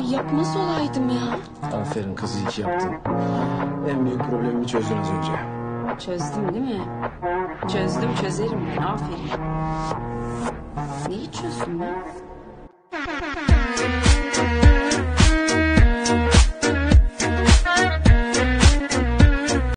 Ay yapmaz olaydım ya. Aferin kızı, iyi ki yaptın. En büyük problemimi çözdün az önce. Çözdüm değil mi? Çözdüm, çözerim ben. Aferin. Ne içiyorsun be?